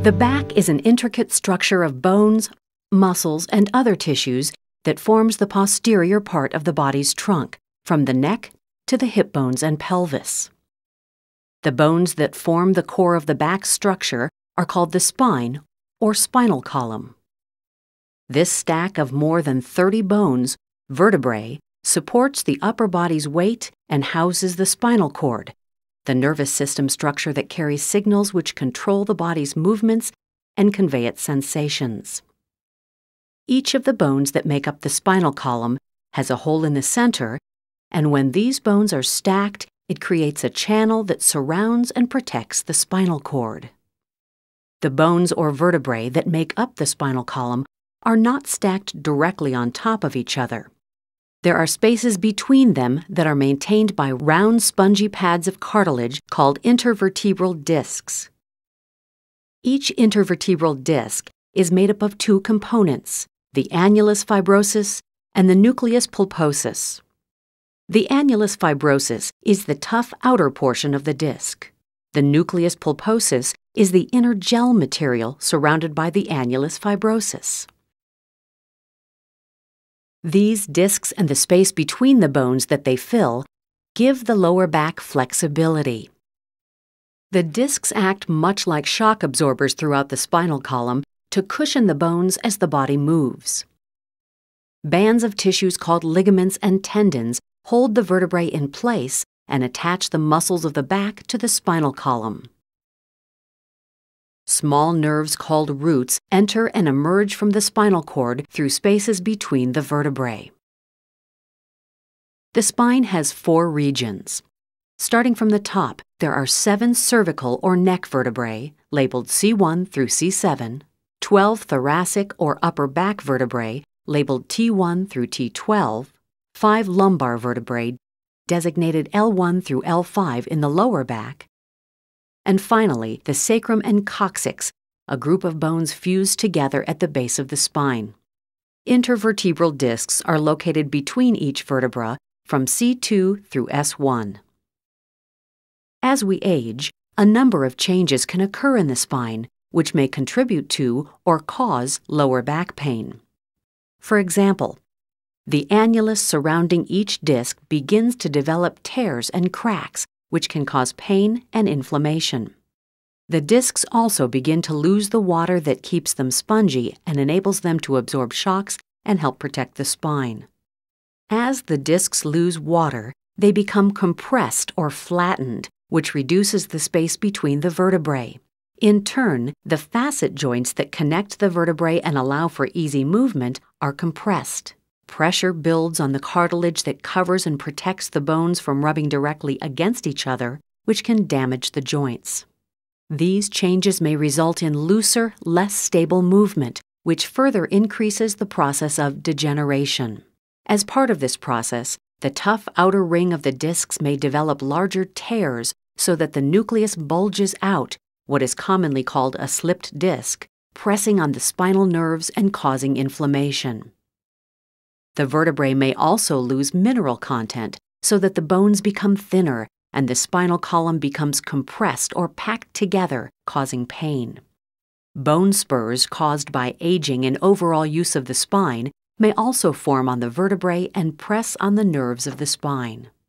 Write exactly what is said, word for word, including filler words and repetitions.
The back is an intricate structure of bones, muscles, and other tissues that forms the posterior part of the body's trunk, from the neck to the hip bones and pelvis. The bones that form the core of the back structure are called the spine or spinal column. This stack of more than thirty bones, vertebrae, supports the upper body's weight and houses the spinal cord, the nervous system structure that carries signals which control the body's movements and convey its sensations. Each of the bones that make up the spinal column has a hole in the center, and when these bones are stacked, it creates a channel that surrounds and protects the spinal cord. The bones or vertebrae that make up the spinal column are not stacked directly on top of each other. There are spaces between them that are maintained by round spongy pads of cartilage called intervertebral discs. Each intervertebral disc is made up of two components, the annulus fibrosus and the nucleus pulposus. The annulus fibrosus is the tough outer portion of the disc. The nucleus pulposus is the inner gel material surrounded by the annulus fibrosus. These discs and the space between the bones that they fill give the lower back flexibility. The discs act much like shock absorbers throughout the spinal column to cushion the bones as the body moves. Bands of tissues called ligaments and tendons hold the vertebrae in place and attach the muscles of the back to the spinal column. Small nerves called roots enter and emerge from the spinal cord through spaces between the vertebrae. The spine has four regions. Starting from the top, there are seven cervical or neck vertebrae, labeled C one through C seven, twelve thoracic or upper back vertebrae, labeled T one through T twelve, five lumbar vertebrae, designated L one through L five in the lower back, and finally, the sacrum and coccyx, a group of bones fused together at the base of the spine. Intervertebral discs are located between each vertebra from C two through S one. As we age, a number of changes can occur in the spine, which may contribute to or cause lower back pain. For example, the annulus surrounding each disc begins to develop tears and cracks, which can cause pain and inflammation. The discs also begin to lose the water that keeps them spongy and enables them to absorb shocks and help protect the spine. As the discs lose water, they become compressed or flattened, which reduces the space between the vertebrae. In turn, the facet joints that connect the vertebrae and allow for easy movement are compressed. Pressure builds on the cartilage that covers and protects the bones from rubbing directly against each other, which can damage the joints. These changes may result in looser, less stable movement, which further increases the process of degeneration. As part of this process, the tough outer ring of the discs may develop larger tears so that the nucleus bulges out, what is commonly called a slipped disc, pressing on the spinal nerves and causing inflammation. The vertebrae may also lose mineral content so that the bones become thinner and the spinal column becomes compressed or packed together, causing pain. Bone spurs caused by aging and overall use of the spine may also form on the vertebrae and press on the nerves of the spine.